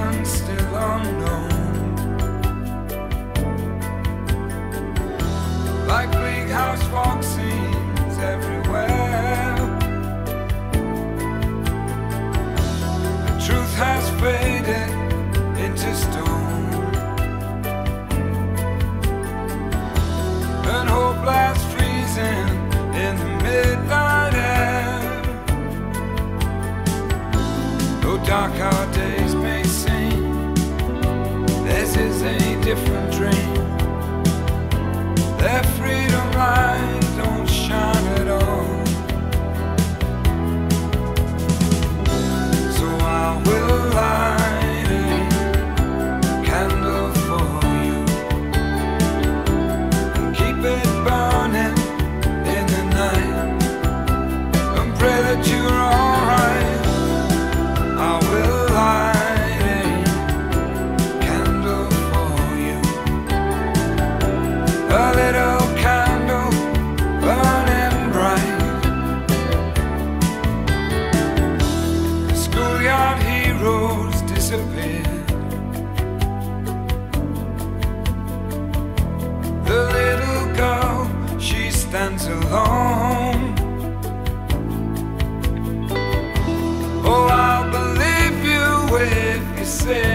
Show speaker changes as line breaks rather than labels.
reason still unknown. Like bleak house fog scenes everywhere. The truth has faded into stone, and hope lies freezing in the midnight air. Though dark our days may seem, this is a different dream. Their freedom light don't shine at all. So I will light a candle for you and keep it burning in the night, and pray that you're alright. I will light a candle for you, a little candle burning bright. The schoolyard heroes disappeared. The little girl, she stands alone. Oh, I'll believe you if you say